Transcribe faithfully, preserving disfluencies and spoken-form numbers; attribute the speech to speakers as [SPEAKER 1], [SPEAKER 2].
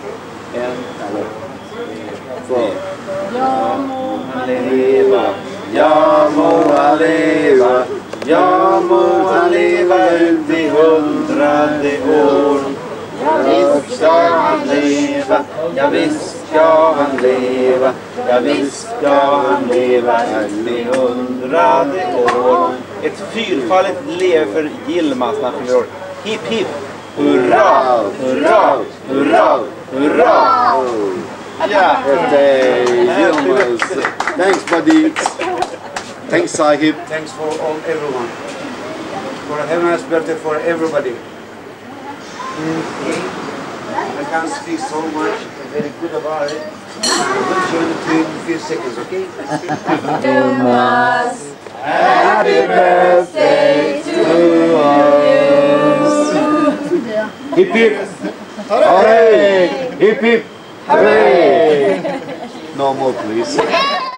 [SPEAKER 1] En, två. Ja må han leva, ja må han leva, ja må han leva ut i hundrade år. Ja visst ska han leva, ja visst ska han leva, ja visst ska han leva ut i hundrade år. Ett fyrfaldigt lever för Yilmos när han fyller år. Hipp hipp! Hurra! Hurra! Hurra! Hurra! Ja!
[SPEAKER 2] Yilmos. Thanks, buddy. Thanks, Sahib.
[SPEAKER 3] Thanks for all everyone. For a very nice birthday for everybody. Okay. I can't speak so much. I'm very good about it. I will join the team in a few seconds, okay?
[SPEAKER 1] Yilmos, happy birthday to you.
[SPEAKER 2] Hip hip. Hooray! Hip hip. Hooray! No more, please.